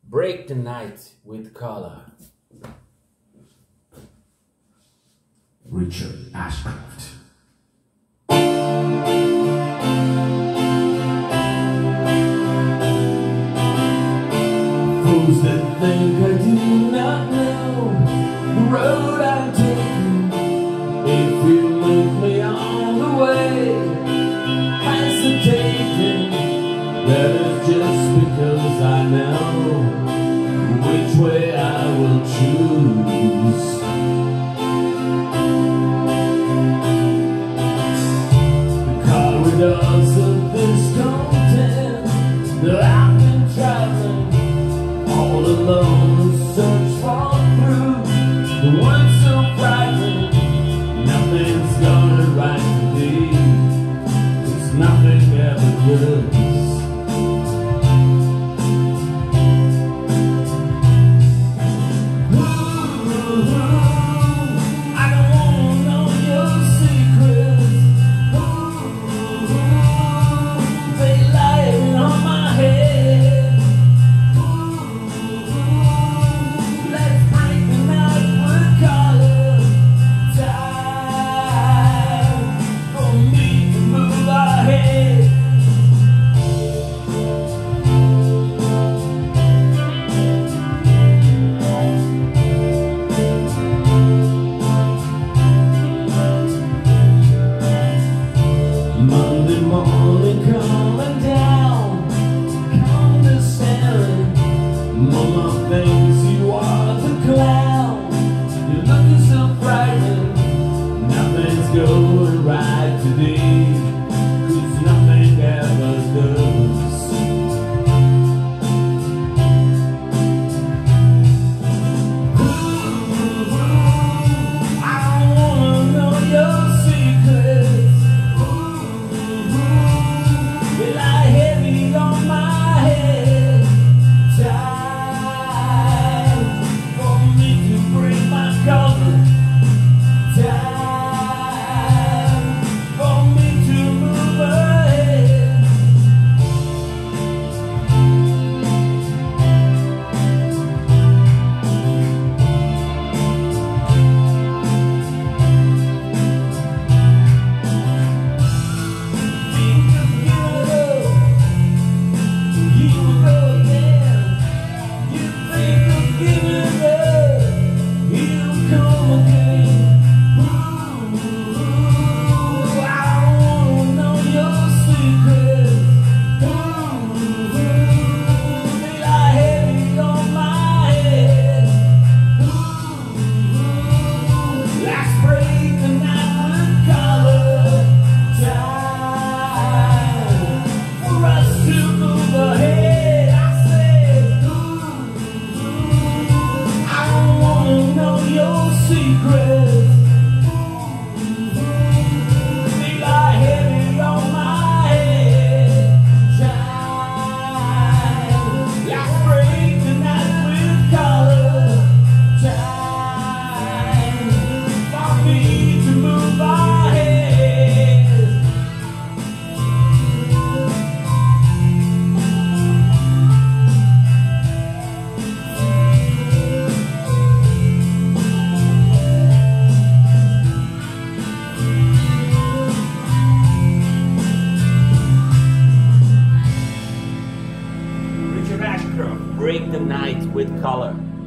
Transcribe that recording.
Break the night with color. Richard Ashcroft. Fools that think I do not know the road I'm taking. If you leave me on the way, hesitating, that is just because I know which way I will choose. The corridors of this content that I've been traveling all alone to search for through the words so frightening. Nothing's gonna right today, 'cause nothing ever does. Monday morning coming down, condescending. Mama thinks you are the clown. You're looking so frightened. Nothing's going right today, 'cause nothing ever does. I don't wanna know your secrets. They lie heavy on my head. Time for me to bring my color. Time for me to move ahead. Think of giving up. Here we go again. You think of giving up. Here we come again. Ooh, I don't wanna know your secrets. Ooh, they lie heavy on my head. Ooh, let's break the night with color. Time for us to move ahead. I said, I don't wanna know your secrets. They lie heavy on my head. Time, let's break the night with color. Time for me to move ahead. Richard Ashcroft, Break the Night with Color.